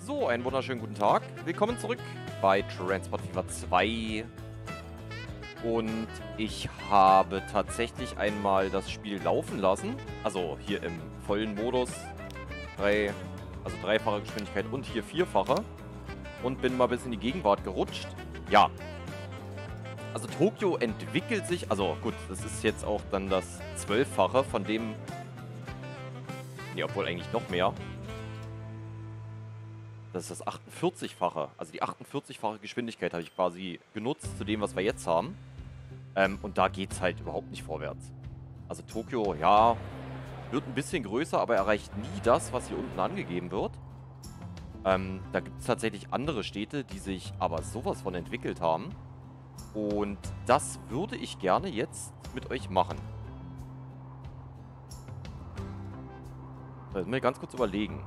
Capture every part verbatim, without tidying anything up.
So, einen wunderschönen guten Tag. Willkommen zurück bei Transport Fever zwei. Und ich habe tatsächlich einmal das Spiel laufen lassen. Also hier im vollen Modus. Drei, also dreifache Geschwindigkeit und hier vierfache. Und bin mal bis in die Gegenwart gerutscht. Ja. Also Tokio entwickelt sich, also gut, das ist jetzt auch dann das Zwölffache von dem, nee, obwohl eigentlich noch mehr. Das ist das achtundvierzigfache. Also die achtundvierzigfache Geschwindigkeit habe ich quasi genutzt zu dem, was wir jetzt haben. Ähm, und da geht es halt überhaupt nicht vorwärts. Also Tokio, ja, wird ein bisschen größer, aber erreicht nie das, was hier unten angegeben wird. Ähm, da gibt es tatsächlich andere Städte, die sich aber sowas von entwickelt haben. Und das würde ich gerne jetzt mit euch machen. Lass mal ganz kurz überlegen.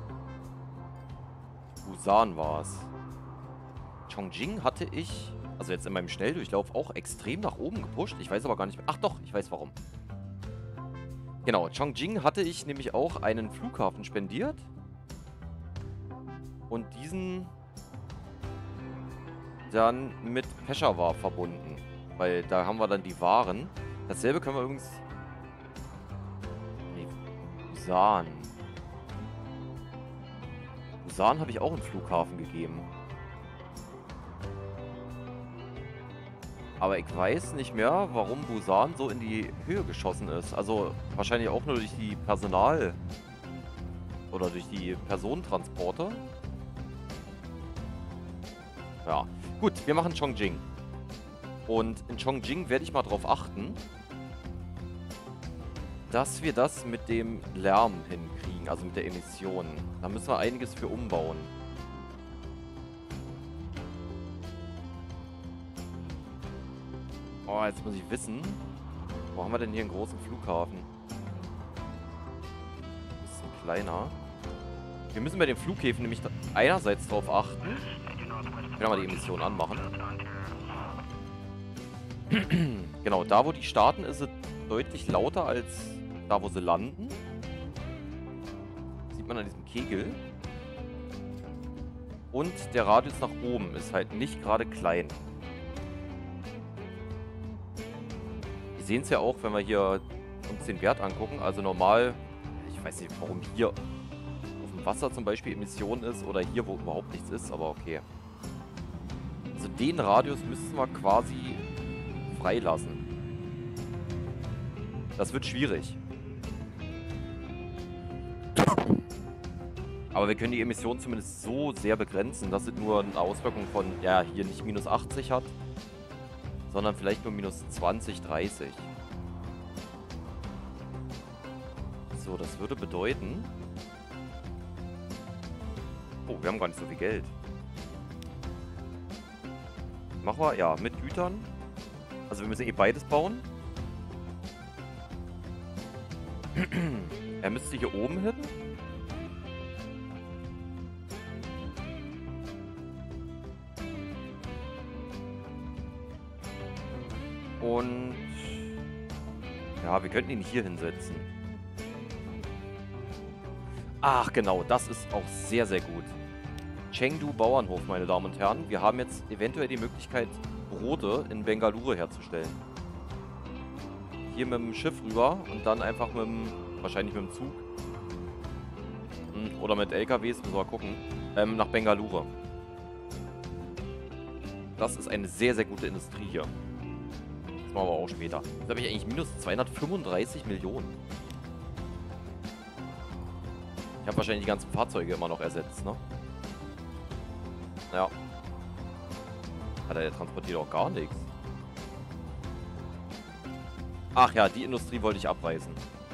Busan war es. Chongqing hatte ich, also jetzt in meinem Schnelldurchlauf, auch extrem nach oben gepusht. Ich weiß aber gar nicht mehr. Ach doch, ich weiß warum. Genau, Chongqing hatte ich nämlich auch einen Flughafen spendiert. Und diesen dann mit Peshawar verbunden. Weil da haben wir dann die Waren. Dasselbe können wir übrigens... Nee, Busan. Busan habe ich auch einen Flughafen gegeben. Aber ich weiß nicht mehr, warum Busan so in die Höhe geschossen ist. Also wahrscheinlich auch nur durch die Personal- oder durch die Personentransporte. Ja, gut, wir machen Chongqing. Und in Chongqing werde ich mal drauf achten, dass wir das mit dem Lärm hinkriegen, also mit der Emission. Da müssen wir einiges für umbauen. Oh, jetzt muss ich wissen, wo haben wir denn hier einen großen Flughafen? Das ist ein kleiner. Wir müssen bei den Flughäfen nämlich einerseits drauf achten. Ich kann mal die Emission anmachen. Genau, da wo die starten, ist es deutlich lauter als da wo sie landen. Sieht man an diesem Kegel. Und der Radius nach oben ist halt nicht gerade klein. Wir sehen es ja auch, wenn wir hier uns den Wert angucken. Also normal, ich weiß nicht, warum hier auf dem Wasser zum Beispiel Emission ist oder hier, wo überhaupt nichts ist, aber okay. Also den Radius müssen wir quasi freilassen. Das wird schwierig. Aber wir können die Emissionen zumindest so sehr begrenzen, dass es nur eine Auswirkung von, ja, hier nicht minus achtzig hat, sondern vielleicht nur minus zwanzig, dreißig. So, das würde bedeuten... Oh, wir haben gar nicht so viel Geld. Machen wir, ja, mit Gütern. Also wir müssen eh beides bauen. Er müsste hier oben hin. Und... Ja, wir könnten ihn hier hinsetzen. Ach, genau, das ist auch sehr, sehr gut. Chengdu Bauernhof, meine Damen und Herren. Wir haben jetzt eventuell die Möglichkeit, Brote in Bengaluru herzustellen. Hier mit dem Schiff rüber und dann einfach mit dem, wahrscheinlich mit dem Zug. Oder mit L K Ws, müssen wir gucken. Ähm, nach Bengaluru. Das ist eine sehr, sehr gute Industrie hier. Das machen wir aber auch später. Jetzt habe ich eigentlich minus zweihundertfünfunddreißig Millionen. Ich habe wahrscheinlich die ganzen Fahrzeuge immer noch ersetzt, ne? Ja. Alter, der transportiert auch gar nichts. Ach ja, die Industrie wollte ich abreißen.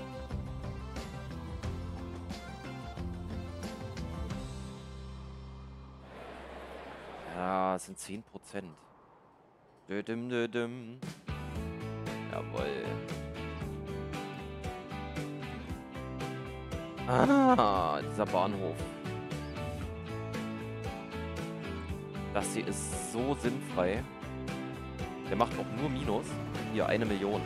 Ja, es sind zehn Prozent. Dödüm, dödüm. Jawohl. Ah, dieser Bahnhof. Das hier ist so sinnfrei. Der macht auch nur Minus. Hier, eine Million.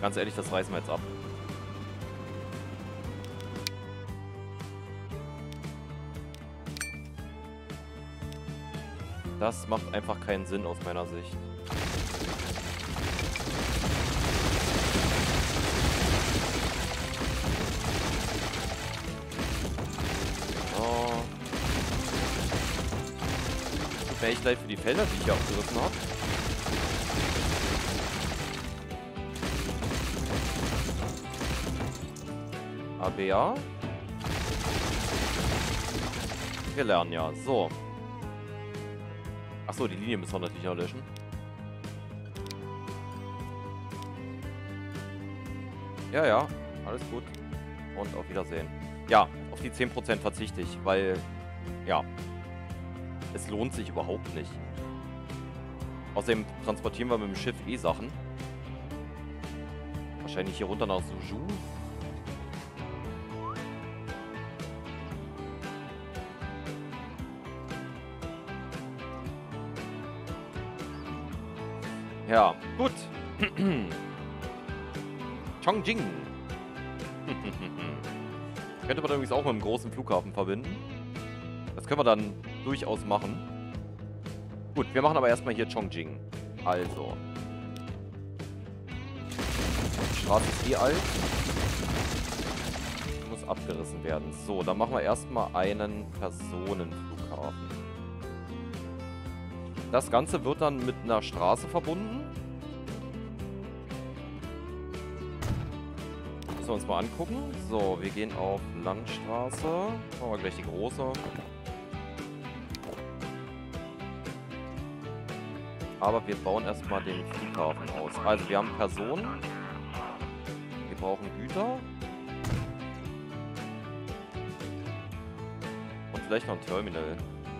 Ganz ehrlich, das reißen wir jetzt ab. Das macht einfach keinen Sinn aus meiner Sicht. So. Tut mir echt leid für die Felder, die ich hier abgerissen habe. Aber ja. Wir lernen ja. So. Achso, die Linie müssen wir natürlich auch löschen. Ja, ja. Alles gut. Und auf Wiedersehen. Ja, auf die zehn Prozent verzichte ich, weil, ja, es lohnt sich überhaupt nicht. Außerdem transportieren wir mit dem Schiff eh Sachen. Wahrscheinlich hier runter nach Suju. Ja, gut. Chongqing. Könnte man übrigens auch mit einem großen Flughafen verbinden. Das können wir dann durchaus machen. Gut, wir machen aber erstmal hier Chongqing. Also. Die Straße ist eh alt. Muss abgerissen werden. So, dann machen wir erstmal einen Personenflughafen. Das Ganze wird dann mit einer Straße verbunden. Müssen wir uns mal angucken. So, wir gehen auf Landstraße. Machen wir gleich die große. Aber wir bauen erstmal den Flughafen aus. Also, wir haben Personen. Wir brauchen Güter. Und vielleicht noch ein Terminal.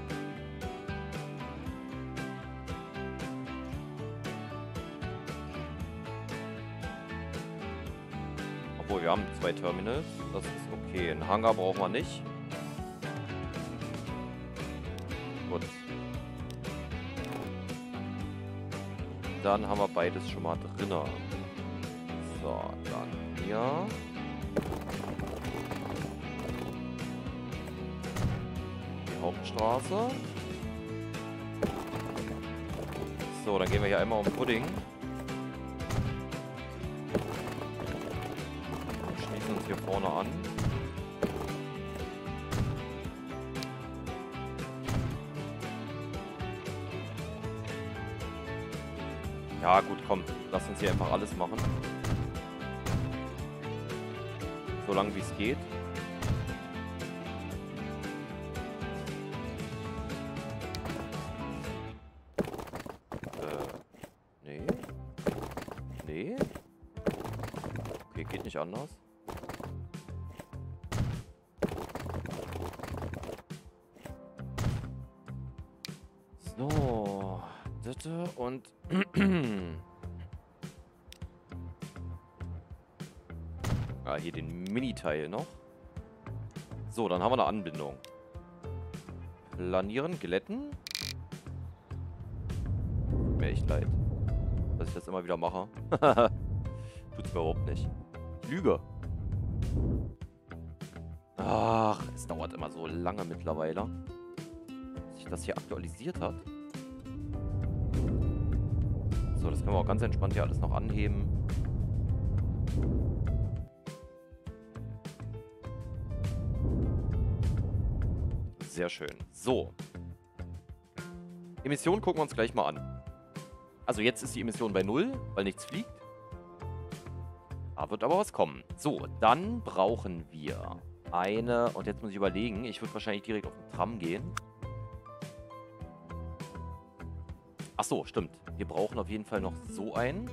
Wir haben zwei Terminals, das ist okay. Einen Hangar brauchen wir nicht. Gut. Dann haben wir beides schon mal drin. So, dann hier. Die Hauptstraße. So, dann gehen wir hier einmal um Pudding. Uns hier vorne an. Ja gut, komm, lass uns hier einfach alles machen. So lange wie es geht. Äh, nee. Nee. Okay, geht nicht anders. So, bitte und ah, hier den Mini-Teil noch. So, dann haben wir eine Anbindung. Planieren, glätten. Tut mir echt leid, dass ich das immer wieder mache. Tut's mir überhaupt nicht. Lüge. Ach, es dauert immer so lange mittlerweile, bis sich das hier aktualisiert hat. So, das können wir auch ganz entspannt hier alles noch anheben. Sehr schön. So. Emission gucken wir uns gleich mal an. Also jetzt ist die Emission bei null, weil nichts fliegt. Da wird aber was kommen. So, dann brauchen wir eine... Und jetzt muss ich überlegen, ich würde wahrscheinlich direkt auf den Tram gehen. Ach so, stimmt. Wir brauchen auf jeden Fall noch so einen.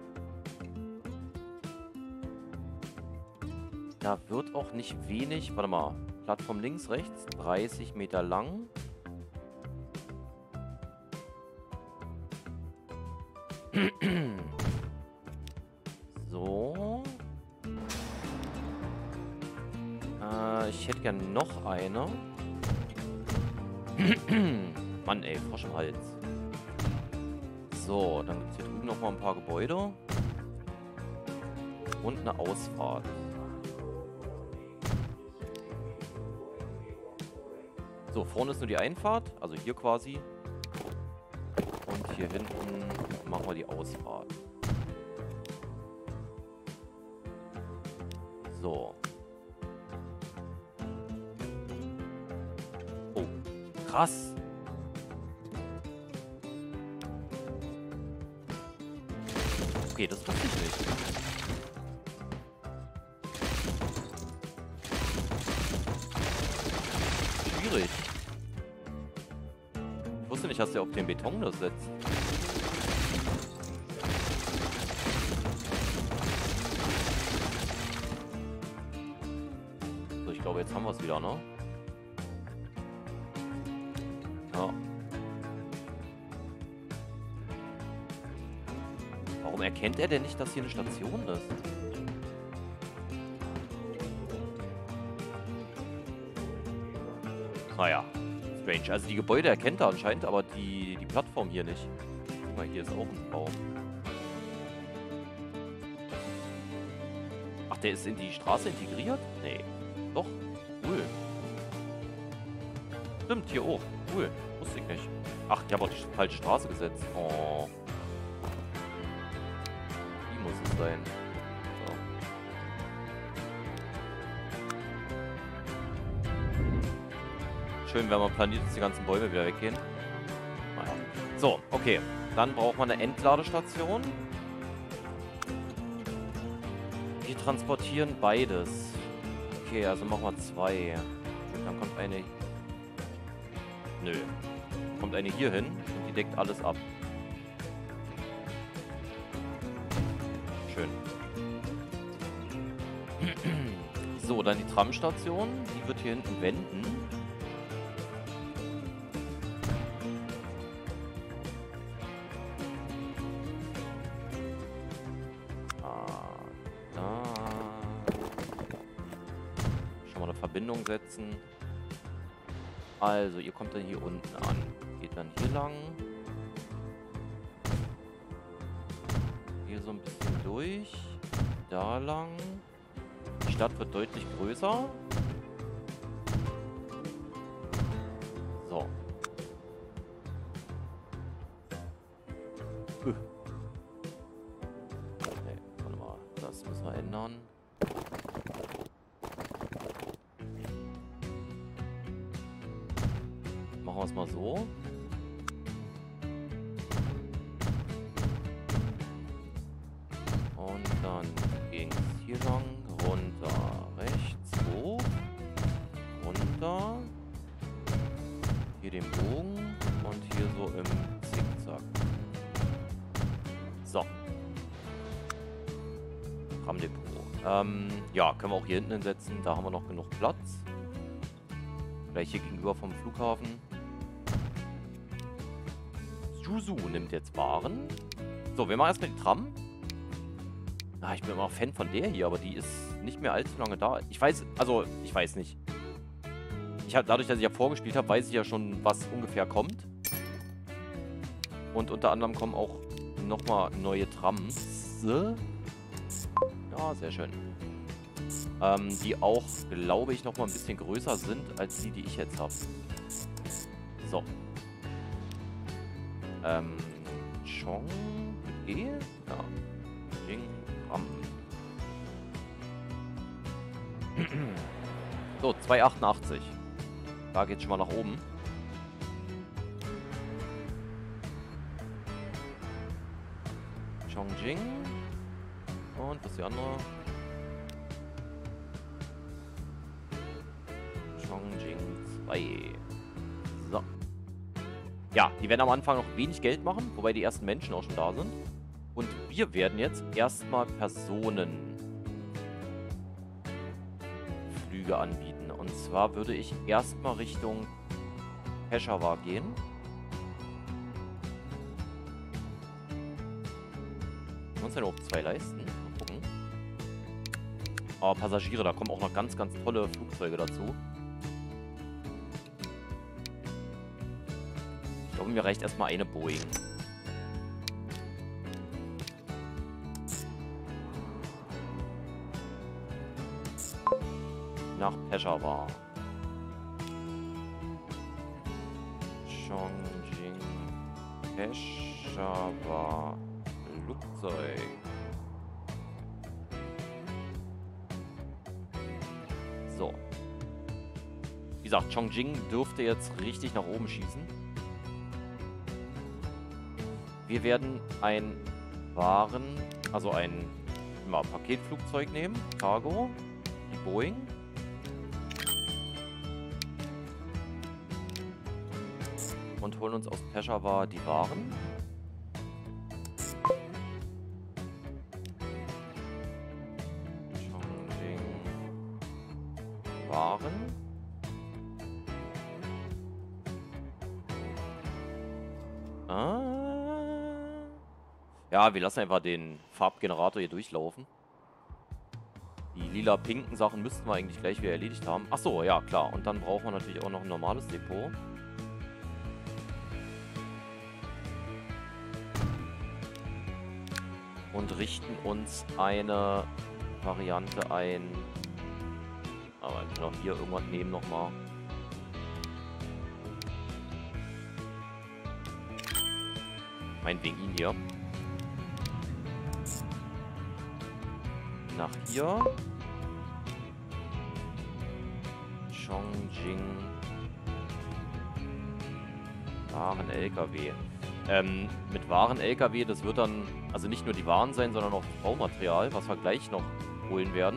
Da wird auch nicht wenig... Warte mal. Plattform links, rechts. dreißig Meter lang. So. Äh, ich hätte gern noch eine. Mann, ey, Frosch im Hals. So, dann gibt es hier drüben noch mal ein paar Gebäude. Und eine Ausfahrt. So, vorne ist nur die Einfahrt, also hier quasi. Und hier hinten machen wir die Ausfahrt. So. Oh, krass. Okay, das wusste ich nicht. Schwierig. Ich wusste nicht, dass der auf den Beton das setzt. So, ich glaube, jetzt haben wir es wieder, ne? Ja. Warum erkennt er denn nicht, dass hier eine Station ist? Naja, strange. Also die Gebäude erkennt er anscheinend, aber die, die Plattform hier nicht. Guck mal, hier ist auch ein Baum. Ach, der ist in die Straße integriert? Nee. Doch. Cool. Stimmt, hier auch. Cool. Wusste ich nicht. Ach, ich habe auch die falsche Straße gesetzt. Oh. Die muss es sein. So. Schön, wenn man planiert, dass die ganzen Bäume wieder weggehen. Naja. So, okay. Dann braucht man eine Entladestation. Wir transportieren beides. Okay, also machen wir zwei. Dann kommt eine... Nö. Kommt eine hier hin und die deckt alles ab. Schön. So, dann die Tramstation. Die wird hier hinten wenden. Verbindung setzen. Also, ihr kommt dann hier unten an. Geht dann hier lang. Hier so ein bisschen durch. Da lang. Die Stadt wird deutlich größer. So. Uh. Okay, warte mal. Das müssen wir ändern. Machen wir es mal so. Und dann ging es hier lang, runter, rechts, hoch, runter. Hier den Bogen und hier so im Zickzack. So. Tramdepot. Ähm, ja, können wir auch hier hinten hinsetzen. Da haben wir noch genug Platz. Gleich hier gegenüber vom Flughafen. Juzu nimmt jetzt Waren. So, wir machen erstmal die Tram. Ah, ich bin immer noch Fan von der hier, aber die ist nicht mehr allzu lange da. Ich weiß, also, ich weiß nicht. Ich hab, dadurch, dass ich ja vorgespielt habe, weiß ich ja schon, was ungefähr kommt. Und unter anderem kommen auch nochmal neue Trams. Ja, sehr schön. Ähm, die auch, glaube ich, nochmal ein bisschen größer sind, als die, die ich jetzt habe. So. Ähm, Chong mit E? Ja. Jing, Ram. So, zwei achtundachtzig. Da geht's schon mal nach oben. Chongjing. Und was ist die andere? Chongjing zwei. So. Ja, die werden am Anfang noch wenig Geld machen, wobei die ersten Menschen auch schon da sind. Und wir werden jetzt erstmal Personenflüge anbieten. Und zwar würde ich erstmal Richtung Peshawar gehen. Können wir uns denn überhaupt zwei leisten? Mal gucken. Aber Passagiere, da kommen auch noch ganz, ganz tolle Flugzeuge dazu. Ich glaube, mir reicht erstmal eine Boeing. nach Peshawar. Chongqing, Peshawar, Flugzeug. So. Wie gesagt, Chongqing dürfte jetzt richtig nach oben schießen. Wir werden ein Waren, also ein immer Paketflugzeug nehmen, Cargo, die Boeing. Und holen uns aus Peshawar die Waren. Chongqing. Waren. Ah. Ja, wir lassen einfach den Farbgenerator hier durchlaufen. Die lila-pinken Sachen müssten wir eigentlich gleich wieder erledigt haben. Ach so, ja, klar. Und dann brauchen wir natürlich auch noch ein normales Depot. Und richten uns eine Variante ein. Aber wir können auch hier irgendwas nehmen nochmal. Meinetwegen ihn hier. Nach hier. Chongqing. Waren-L K W. Ähm, mit Waren-L K W, das wird dann also nicht nur die Waren sein, sondern auch Baumaterial, was wir gleich noch holen werden.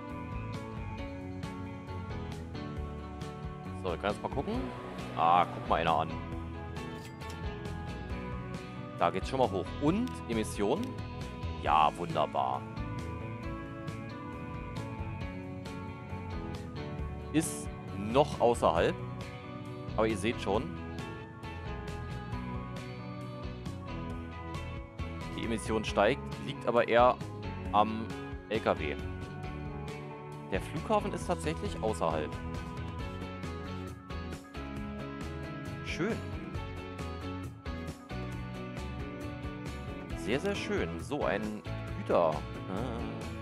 So, ich kann jetzt mal gucken. Ah, guck mal einer an. Da geht's schon mal hoch. Und Emissionen? Ja, wunderbar. Ist noch außerhalb. Aber ihr seht schon. Die Emission steigt, liegt aber eher am L K W. Der Flughafen ist tatsächlich außerhalb. Schön. Sehr, sehr schön. So, ein Güter. Ah.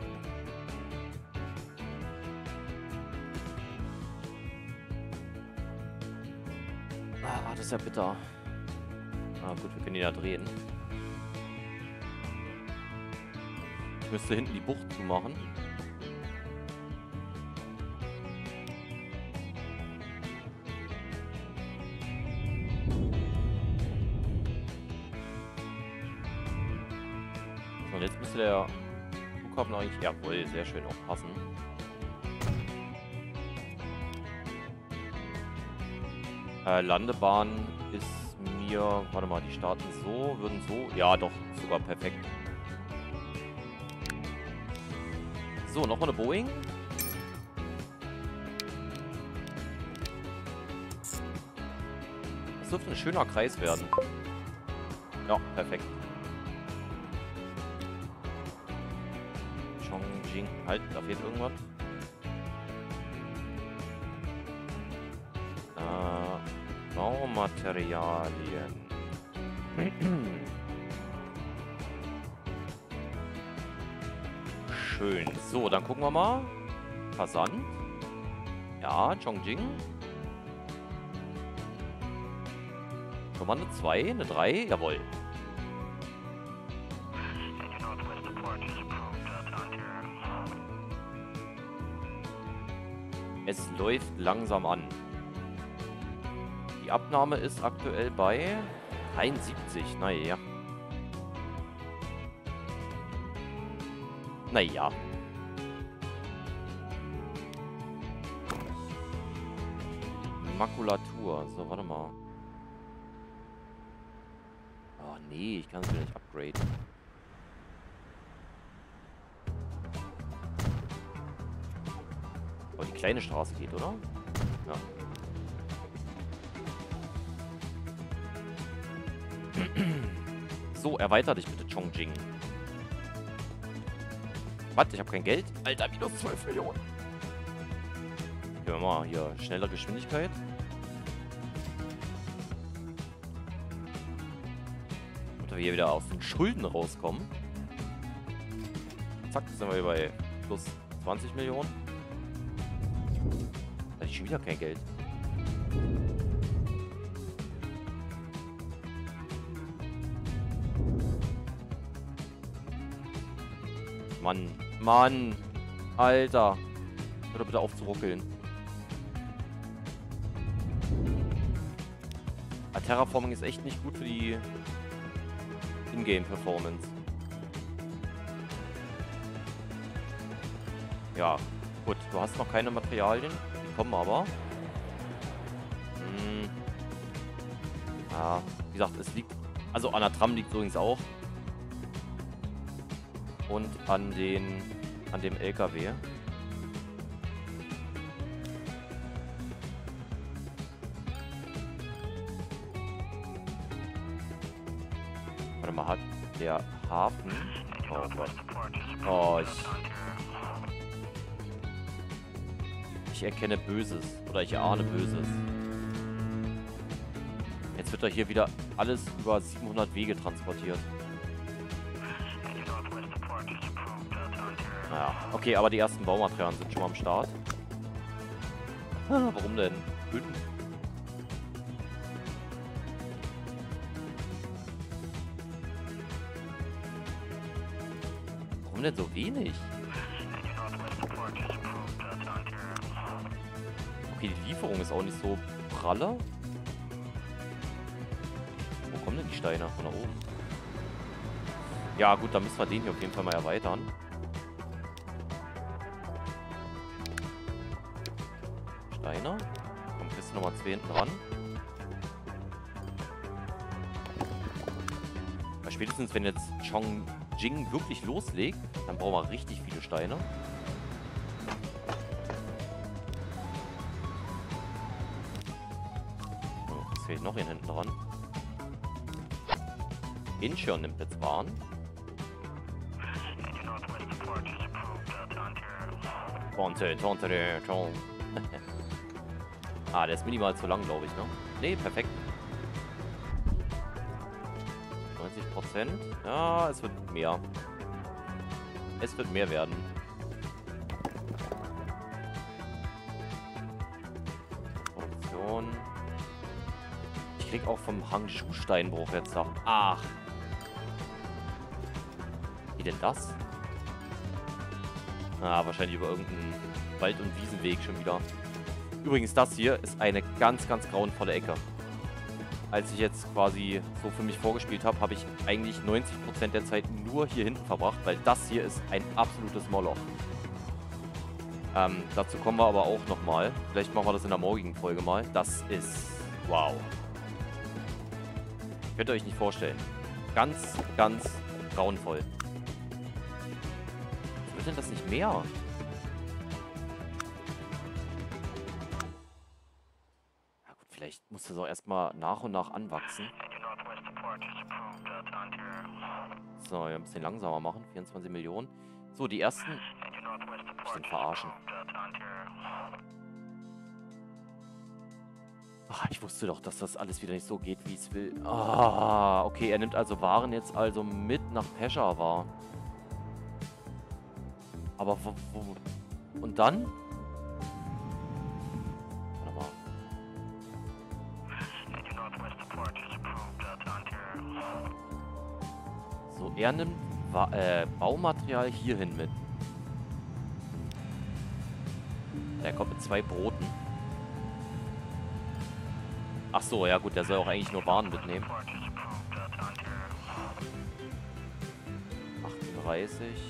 Ah, das ist ja bitter. Ah, gut, wir können ihn ja drehen. Ich müsste hinten die Bucht zumachen. So, und jetzt müsste der Flughafen eigentlich, jawohl, sehr schön auch passen. Äh, Landebahn ist mir, warte mal, die starten so, würden so, ja doch, sogar perfekt. So, nochmal eine Boeing. Das dürfte ein schöner Kreis werden. Ja, perfekt. Chongqing, halt, da fehlt irgendwas. Äh, Baumaterialien. Schön. So, dann gucken wir mal. Versand. Ja, Chongqing. Schon mal eine zwei, eine drei. Jawohl. Es läuft langsam an. Die Abnahme ist aktuell bei dreiundsiebzig. Naja. Naja. Makulatur. So, warte mal. Oh, nee, ich kann es wieder nicht upgraden. Aber die kleine Straße geht, oder? Ja. So, erweiter dich bitte, Chongqing. Was? Ich habe kein Geld? Alter, minus zwölf Millionen. Gehen wir mal hier. Schnellere Geschwindigkeit. Und wir hier wieder aus den Schulden rauskommen. Zack, sind wir hier bei plus zwanzig Millionen. Da ist schon wieder kein Geld. Mann, Mann, Alter. Hör doch bitte auf zu ruckeln. Ja, Terraforming ist echt nicht gut für die Ingame-Performance. Ja, gut, du hast noch keine Materialien. Die kommen aber. Hm. Ja, wie gesagt, es liegt... Also an der Tram liegt es übrigens auch. Und an den... an dem L K W. Warte mal, hat der Hafen... Oh Gott. Oh, ich... Ich erkenne Böses. Oder ich erahne Böses. Jetzt wird da hier wieder alles über siebenhundert Wege transportiert. Naja, okay, aber die ersten Baumaterialien sind schon mal am Start. Ah, warum denn? Hütten. Warum denn so wenig? Okay, die Lieferung ist auch nicht so pralle. Wo kommen denn die Steine? Von da oben. Ja gut, dann müssen wir den hier auf jeden Fall mal erweitern. Steine. Komm, kriegst du nochmal zwei hinten dran. Weil spätestens, wenn jetzt Chongjing wirklich loslegt, dann brauchen wir richtig viele Steine. Was fehlt noch hier hinten dran? Incheon nimmt jetzt Waren. Tonte, tonte, tonte. Ah, der ist minimal zu lang, glaube ich, ne? Ne, perfekt. neunzig Prozent. Ja, es wird mehr. Es wird mehr werden. Produktion. Ich krieg auch vom Hangzhou-Steinbruch jetzt da. Ach. Wie denn das? Ah, wahrscheinlich über irgendeinen Wald- und Wiesenweg schon wieder. Übrigens, das hier ist eine ganz, ganz grauenvolle Ecke. Als ich jetzt quasi so für mich vorgespielt habe, habe ich eigentlich neunzig Prozent der Zeit nur hier hinten verbracht, weil das hier ist ein absolutes Moloch. Ähm, dazu kommen wir aber auch nochmal. Vielleicht machen wir das in der morgigen Folge mal. Das ist... wow. Könnt ihr euch nicht vorstellen. Ganz, ganz grauenvoll. Was wird denn das nicht mehr? Vielleicht muss das auch erstmal nach und nach anwachsen. So, wir ein bisschen langsamer machen. vierundzwanzig Millionen. So, die ersten... Ich den verarschen. Ach, ich wusste doch, dass das alles wieder nicht so geht, wie es will. Ah, okay, er nimmt also Waren jetzt also mit nach Peshawar. Aber wo... wo und dann? So, er nimmt Wa äh, Baumaterial hierhin mit. Der kommt mit zwei Broten. Ach so, ja gut, der soll auch eigentlich nur Waren mitnehmen. achtunddreißig.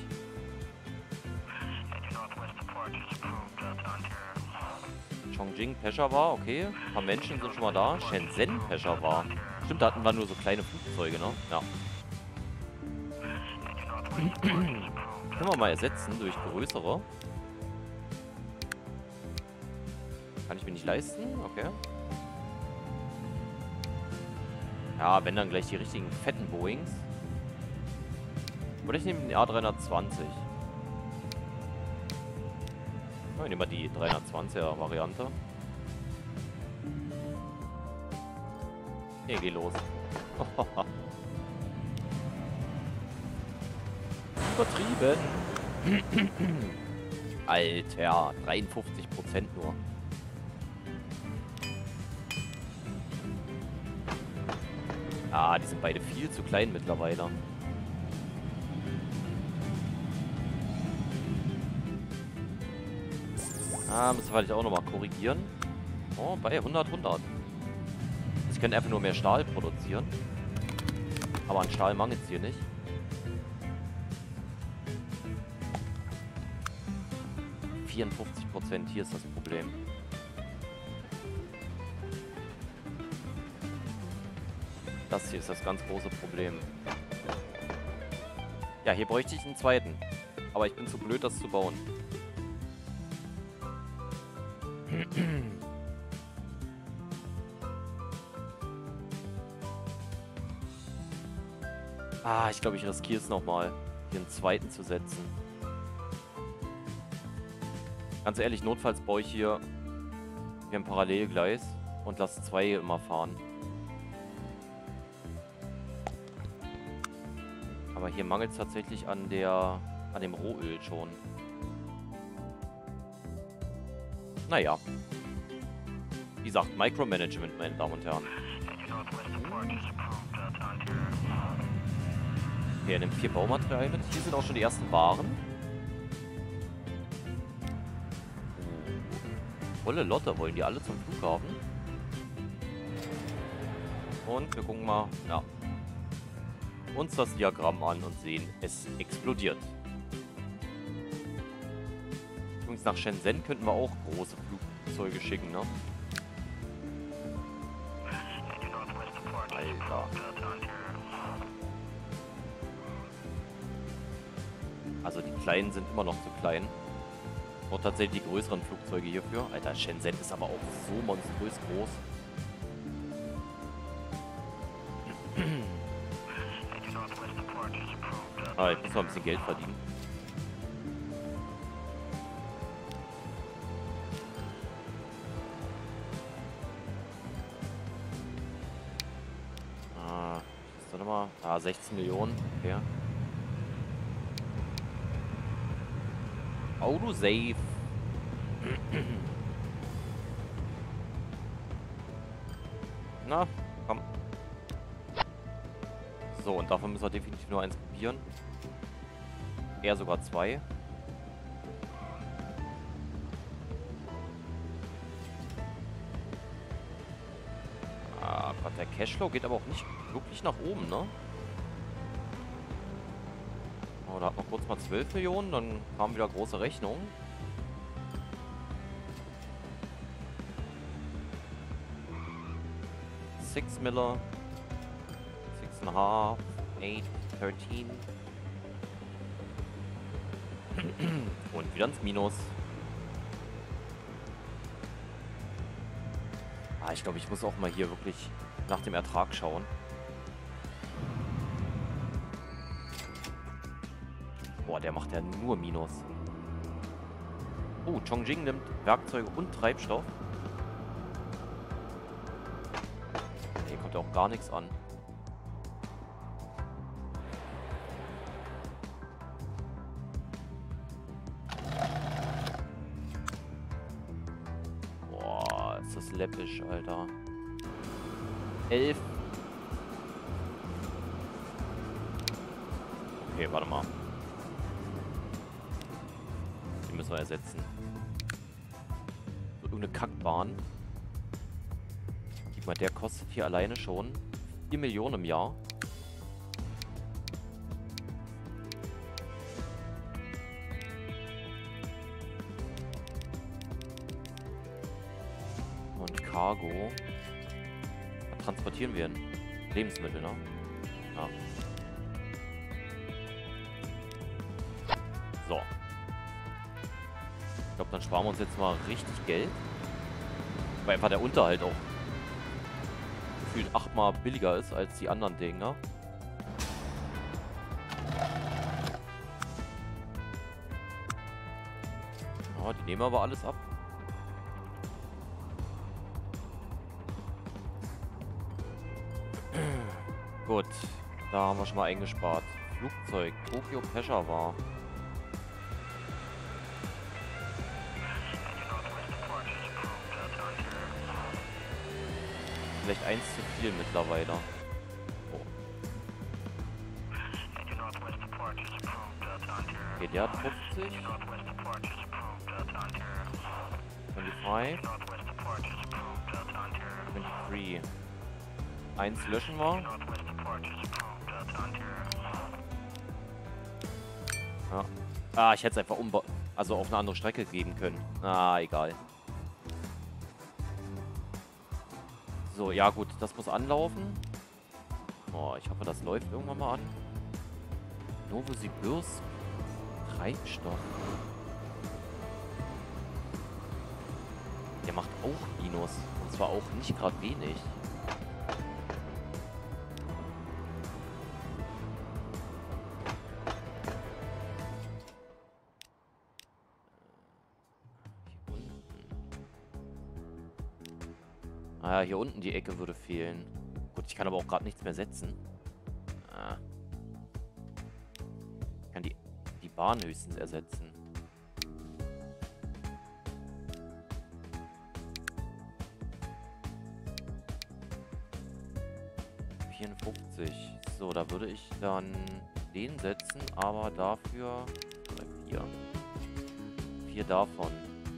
Chongjing, Peshawar, okay. Ein paar Menschen sind schon mal da. Shenzhen, Peshawar. Stimmt, da hatten wir nur so kleine Flugzeuge, ne? Ja. Können wir mal ersetzen durch größere. Kann ich mir nicht leisten? Okay. Ja, wenn dann gleich die richtigen fetten Boeings. Oder ich nehme den A dreihundertzwanzig. Ja, ich nehme mal die dreihundertzwanziger Variante. Hier, geh los. Übertrieben. Alter, dreiundfünfzig Prozent nur. Ah, die sind beide viel zu klein mittlerweile. Ah, müssen wir vielleicht auch nochmal korrigieren. Oh, bei hundert, hundert. Sie können einfach nur mehr Stahl produzieren. Aber an Stahl mangelt es hier nicht. vierundfünfzig Prozent, hier ist das Problem. Das hier ist das ganz große Problem. Ja, hier bräuchte ich einen zweiten. Aber ich bin zu blöd, das zu bauen. Ah, ich glaube, ich riskiere es nochmal, hier einen zweiten zu setzen. Ganz ehrlich, notfalls baue ich hier, hier ein Parallelgleis und lasse zwei immer fahren. Aber hier mangelt es tatsächlich an der, an dem Rohöl schon. Naja. Wie gesagt, Micromanagement, meine Damen und Herren. Okay, er nimmt vier Baumaterialien mit. Hier sind auch schon die ersten Waren. Volle Lotte, wollen die alle zum Flughafen? Und wir gucken mal, ja, uns das Diagramm an und sehen, es explodiert. Übrigens nach Shenzhen könnten wir auch große Flugzeuge schicken, ne? Alter. Also die kleinen sind immer noch zu klein. Und tatsächlich die größeren Flugzeuge hierfür. Alter, Shenzhen ist aber auch so monströs groß. Ah, ich muss mal ein bisschen Geld verdienen. Ah, ist da nochmal? Ah, sechzehn Millionen. Okay. Autosave. Na, komm. So, und davon müssen wir definitiv nur eins kopieren. Eher sogar zwei. Ah Gott, der Cashflow geht aber auch nicht wirklich nach oben, ne? Oh, da hat noch kurz mal zwölf Millionen, dann kam wieder große Rechnung. six Miller. six and a half. eight, thirteen. Und wieder ins Minus. Ah, ich glaube, ich muss auch mal hier wirklich nach dem Ertrag schauen. Boah, der macht ja nur Minus. Oh, Chongqing nimmt Werkzeuge und Treibstoff. Hier kommt ja auch gar nichts an. Boah, ist das läppisch, Alter. Elf. Okay, warte mal. Die müssen wir ersetzen. So, irgendeine Kackbahn. Guck mal, der kostet hier alleine schon vier Millionen im Jahr. Und Cargo. Was transportieren wir denn? Lebensmittel, ne? Ja. So. Ich glaube, dann sparen wir uns jetzt mal richtig Geld. Weil einfach der Unterhalt auch gefühlt achtmal billiger ist als die anderen Dinger. Oh, die nehmen aber alles ab. Gut, da haben wir schon mal eingespart. Flugzeug, Tokyo Peshawar. vielleicht eins zu viel mittlerweile. Oh. Okay, der hat fünfzig. fünfundzwanzig. dreiundzwanzig. Eins löschen wir. Ja. Ah, ich hätte es einfach umba also auf eine andere Strecke geben können. Ah, egal. So, ja gut, das muss anlaufen. Oh, ich hoffe, das läuft irgendwann mal an. Novosibirsk Treibstoff. Der macht auch Minus. Und zwar auch nicht gerade wenig. Ah, hier unten die Ecke würde fehlen. Gut, ich kann aber auch gerade nichts mehr setzen. Ah. Ich kann die, die Bahn höchstens ersetzen. vierundfünfzig. So, da würde ich dann den setzen, aber dafür vier. Vier davon.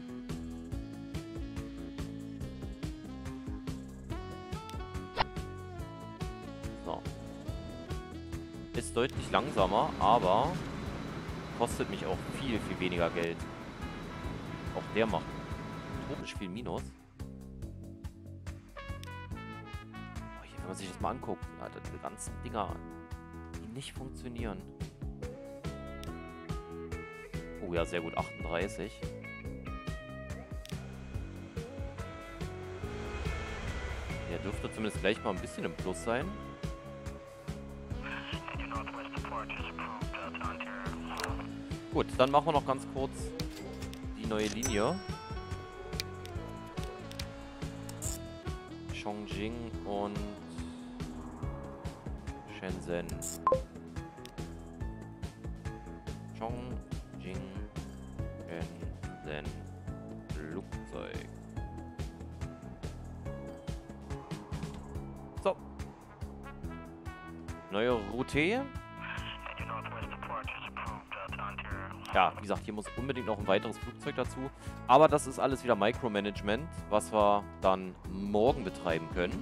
Ist deutlich langsamer, aber kostet mich auch viel, viel weniger Geld. Auch der macht tropisch viel Minus. Oh, hier, wenn man sich das mal anguckt, Alter, diese ganzen Dinger, die nicht funktionieren. Oh ja, sehr gut, achtunddreißig. Der dürfte zumindest gleich mal ein bisschen im Plus sein. Gut, dann machen wir noch ganz kurz die neue Linie. Chongqing und Shenzhen. Chongqing, Shenzhen, Flugzeug. So. Neue Route. Ja, wie gesagt, hier muss unbedingt noch ein weiteres Flugzeug dazu. Aber das ist alles wieder Micromanagement, was wir dann morgen betreiben können.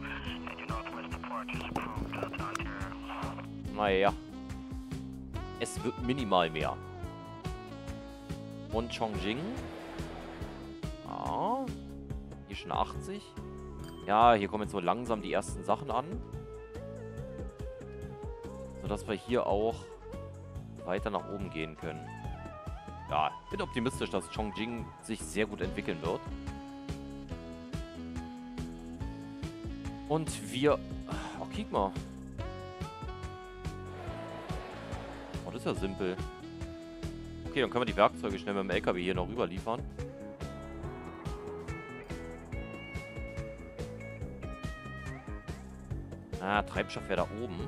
Naja. Es wird minimal mehr. Und Chongqing. Ah. Hier schon achtzig. Ja, hier kommen jetzt so langsam die ersten Sachen an. Sodass wir hier auch weiter nach oben gehen können. Ja, bin optimistisch, dass Chongqing sich sehr gut entwickeln wird. Und wir... Oh, guck mal. Oh, das ist ja simpel. Okay, dann können wir die Werkzeuge schnell mit dem L K W hier noch rüber liefern. Ah, Treibstoff wäre da oben.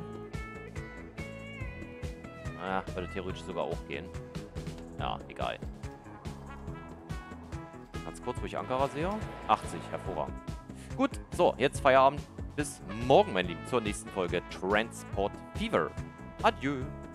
Ah, würde theoretisch sogar auch gehen. Ja, egal. Ganz kurz, wo ich Ankara sehe. achtzig, hervorragend. Gut, so, jetzt Feierabend. Bis morgen, mein Lieben, zur nächsten Folge Transport Fever. Adieu.